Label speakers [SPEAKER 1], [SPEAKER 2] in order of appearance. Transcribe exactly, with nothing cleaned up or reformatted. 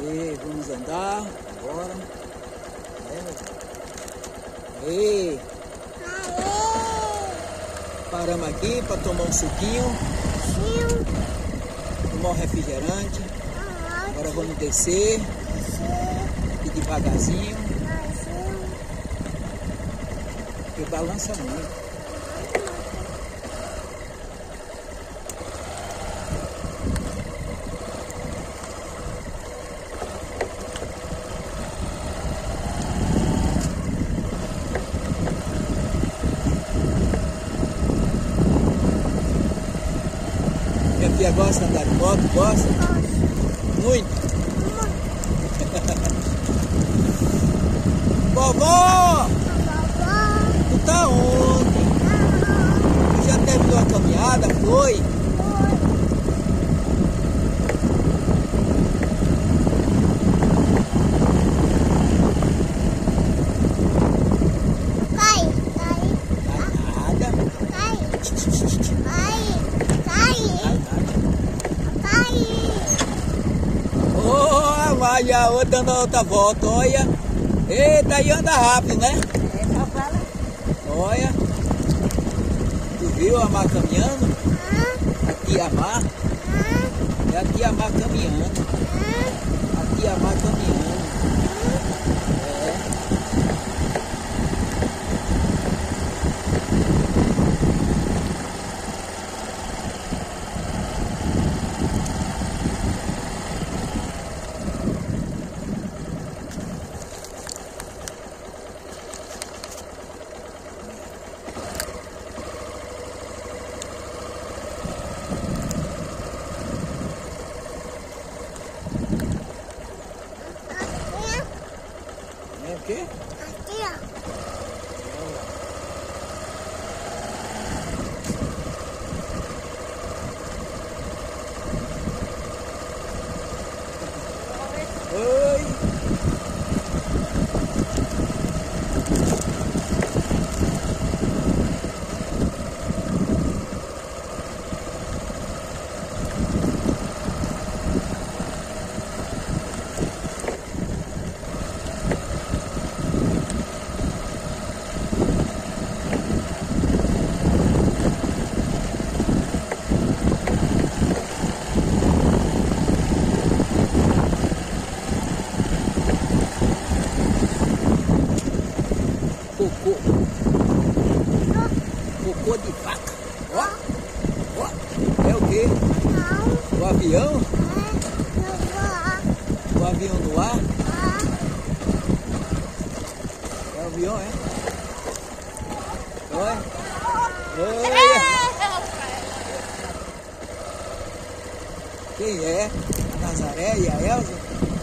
[SPEAKER 1] E vamos andar agora. E paramos aqui para tomar um suquinho, tomar um refrigerante. Agora vamos descer aqui devagarzinho, porque balança muito. Minha filha gosta de andar de moto? Gosta? Muito? Vovó! Tu tá onde? Tu já terminou a caminhada? Foi?
[SPEAKER 2] Cai, cai.
[SPEAKER 1] Nada.
[SPEAKER 2] Cai. Cai. Cai.
[SPEAKER 1] Oh, vai a outra dando a outra volta, olha. Eita, aí anda rápido, né?
[SPEAKER 2] É, papai.
[SPEAKER 1] Olha. Tu viu a Mar caminhando? Aqui a Mar. É aqui a Mar caminhando. Aqui a Mar caminhando. É. É o quê?
[SPEAKER 2] Aqui, ó.
[SPEAKER 1] Oi! Cocô. Cocô de vaca. Ó. Ó. É o quê?
[SPEAKER 2] Não.
[SPEAKER 1] O avião?
[SPEAKER 2] É. Não vou.
[SPEAKER 1] O avião no ar?
[SPEAKER 2] Ah.
[SPEAKER 1] É o avião, é? Olha. Olha. Quem é? A Nazaré e a Elza?